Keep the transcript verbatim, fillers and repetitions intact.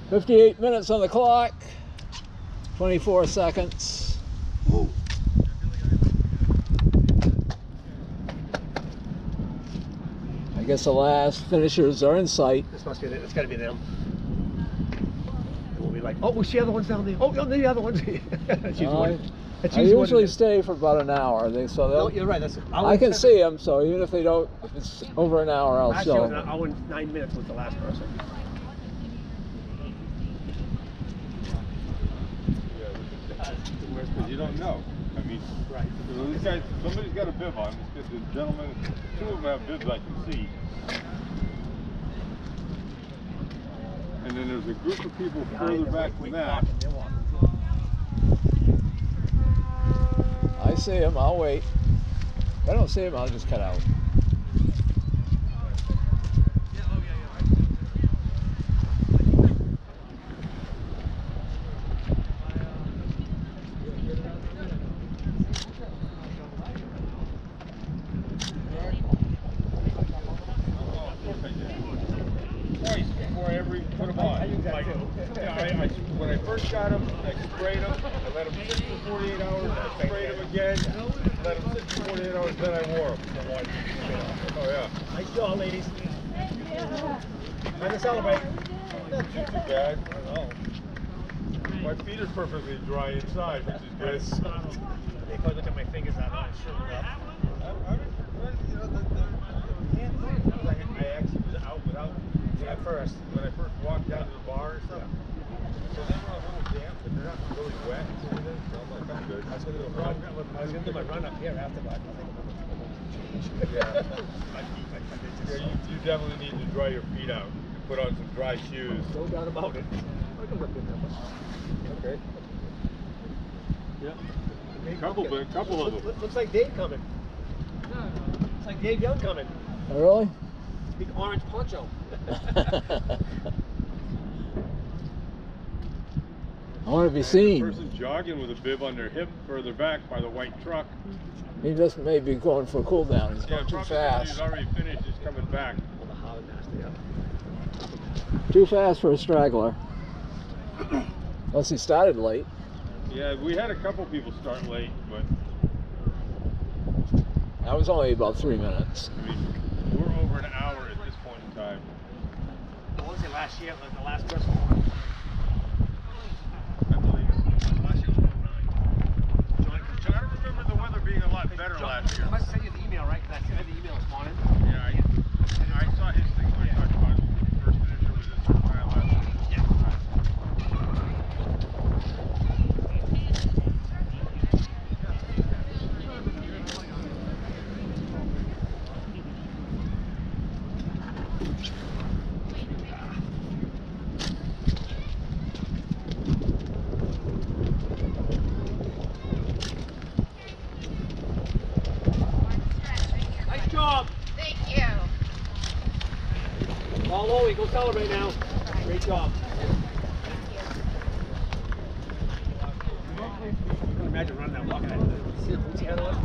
fifty-eight minutes on the clock, twenty-four seconds. Ooh. I guess the last finishers are in sight. This must be it. It's got to be them. And we'll be like, oh, we see other ones down there. Oh, no, the other ones. That's usually Uh, what it- that's I usually what it usually is. stay for about an hour. They, so No, they'll, you're right. That's. I can see them, so even if they don't, if it's over an hour, I'll Actually, it show was an them. hour and nine minutes with the last person. Because you don't know. I mean, Right. you know, this guy, somebody's got a bib on. This the gentleman, two of them have bibs I can see. And then there's a group of people further back than that. I see them, I'll wait. If I don't see them, I'll just cut out. Twice before I ever even put them on. Like, yeah, I, I, when I first got them, I sprayed them. I let them sit for forty-eight hours. I sprayed them again. Let them sit for forty-eight hours. Then I wore them. Oh yeah. Nice job, ladies. Time to celebrate. Not too, too bad. I don't know. My feet are perfectly dry inside, which is good. They probably look at my fingers out and shriveled up. I, I, you know, the, the hand thing, I, I actually was out without At first. when I first walked down to the bar and stuff. So they were a little damp, but they're not really wet. So I'm like, I'm good. I was gonna go run. I was gonna do my run up here after, but I think I'm gonna Yeah. my feet, my feet, Yeah, just you, you definitely need to dry your feet out and put on some dry shoes. no doubt about it. I can look good number. Okay. Yeah. Dave, Couple, look but a at- couple of look- them. look- Looks like Dave coming. Looks like Dave Young coming. Oh, really? Big orange poncho. I want to be A seen. person jogging with a bib on their hip further back by the white truck. He just may be going for a cool down. He's Yeah, going too probably somebody who's fast. already finished is coming back. Oh, the Harley master, yeah. Too fast for a straggler. Unless he started late. Yeah, we had a couple people start late, but That was only about three minutes. I mean, we're over an hour at this point in time. What was it last year? Like the last person? I believe. Last year was one nine. John, John, I remember the weather being a lot better John, last year. I must send you the email, right? Because I sent you the email this morning. Yeah, I, I saw his thing when I talked about it. First finisher was this time last year. Yeah. Nice job. Thank you. All over, go celebrate now. Great job. Imagine running that walking. See the boots you had on?